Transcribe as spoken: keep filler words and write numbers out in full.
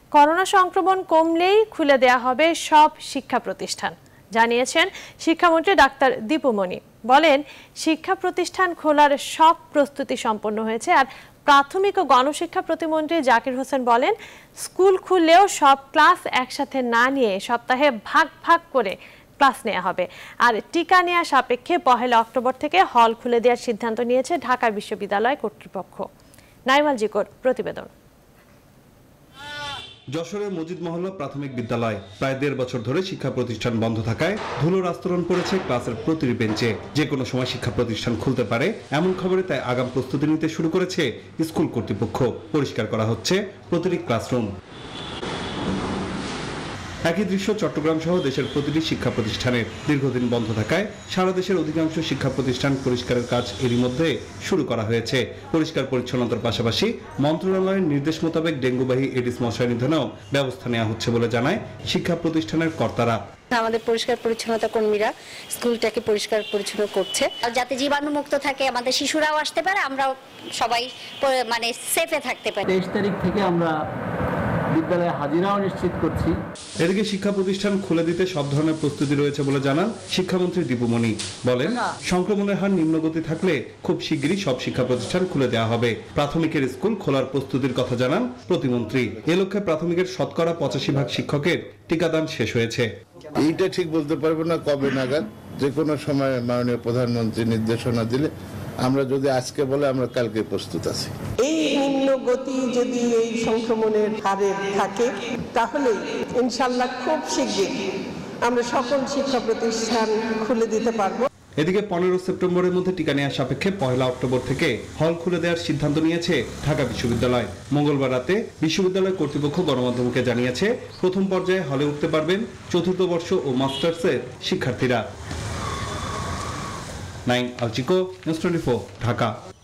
Corona সংক্রমণ কমলেই খুলে দেয়া হবে সব শিক্ষা প্রতিষ্ঠান, জানিয়েছেন শিক্ষামন্ত্রী ডাক্তার দীপু মনি। বলেন, শিক্ষা প্রতিষ্ঠান খোলার সব প্রস্তুতি সম্পন্ন হয়েছে। আর প্রাথমিক ও গণশিক্ষা প্রতিমন্ত্রী জাকির হোসেন বলেন, স্কুল খুললেও সব ক্লাস একসাথে না নিয়ে সপ্তাহে ভাগ ভাগ করে ক্লাস নেওয়া হবে। আর টিকা নেওয়া সাপেক্ষে পহেলা অক্টোবর থেকে হল খুলে দেওয়ার সিদ্ধান্ত নিয়েছে ঢাকা বিশ্ববিদ্যালয় কর্তৃপক্ষ। নাইমাল জিকোর প্রতিবেদন। যশোরের মজিদ মহল্লা প্রাথমিক বিদ্যালয় প্রায় দেড় বছর ধরে শিক্ষা প্রতিষ্ঠান বন্ধ থাকায় ধুলোর আস্তরণ পড়েছে ক্লাসের প্রতিটি বেঞ্চে। যে কোনো সময় শিক্ষা প্রতিষ্ঠান খুলতে পারে এমন খবরে তাই আগাম প্রস্তুতি নিতে শুরু করেছে স্কুল কর্তৃপক্ষ। পরিষ্কার করা হচ্ছে প্রতিটি ক্লাসরুম। একই দৃশ্য চট্টগ্রাম সহ দেশের প্রতিটি শিক্ষা প্রতিষ্ঠানের। দীর্ঘদিন বন্ধ থাকায় সারা দেশের অধিকাংশ শিক্ষা প্রতিষ্ঠান পরিষ্কারের কাজ এরই মধ্যে শুরু করা হয়েছে। পরিষ্কার পরিচ্ছন্নতার পাশাপাশি মন্ত্রণালয়ের নির্দেশ মোতাবেক ডেঙ্গুবাহী এডিস মশা নিধনেও ব্যবস্থা নেওয়া হচ্ছে বলে জানায় শিক্ষা প্রতিষ্ঠানের কর্তারা। আমাদের পরিষ্কার পরিচ্ছন্নতা কর্মীরা স্কুলটাকে পরিষ্কার পরিচ্ছন্ন করছে যাতে জীবাণুমুক্ত থাকে, আমাদের শিশুরাও আসতে পারে, আমরাও সবাই মানে সেফে থাকতে পারি। তেইশ তারিখ থেকে আমরা বিদ্যালয়ে হাজিরাও নিশ্চিত করছি। এদিকে শিক্ষা প্রতিষ্ঠান খুলে দিতে সব ধরনের প্রস্তুতি রয়েছে বলে জানান শিক্ষামন্ত্রী দীপু মনি। বলেন, সংক্রমণের হার নিম্নগতি থাকলে খুব শিগগিরই সব শিক্ষা প্রতিষ্ঠান খুলে দেওয়া হবে। প্রাথমিকের স্কুল খোলার প্রস্তুতির কথা জানান প্রতিমন্ত্রী। এ লক্ষ্যে প্রাথমিকের শতকরা পঁচাশি ভাগ শিক্ষকের টিকাদান শেষ হয়েছে। এইটা ঠিক বলতে পারবো না কবে নাগাদ, যে কোনো সময় মাননীয় প্রধানমন্ত্রী নির্দেশনা দিলে আমরা যদি আজকে বলে আমরা কালকে প্রস্তুত আছি। এই নিম্ন গতি যদি এই সংক্রমণের হারে থাকে তাহলে ইনশাআল্লাহ খুব শীঘ্রই আমরা সকল শিক্ষা প্রতিষ্ঠান খুলে দিতে পারবো। এদিকে পনেরো সেপ্টেম্বরের মধ্যে টিকা নেওয়ার সাপেক্ষে পহেলা অক্টোবর থেকে হল খুলে দেওয়ার সিদ্ধান্ত নিয়েছে ঢাকা বিশ্ববিদ্যালয়। মঙ্গলবার রাতে বিশ্ববিদ্যালয় কর্তৃপক্ষ গণমাধ্যমকে জানিয়েছে, প্রথম পর্যায়ে হলে উঠতে পারবেন চতুর্থ বর্ষ ও মাস্টার্সের শিক্ষার্থীরা। Naim Al Chiko, News Twenty Four, Dhaka.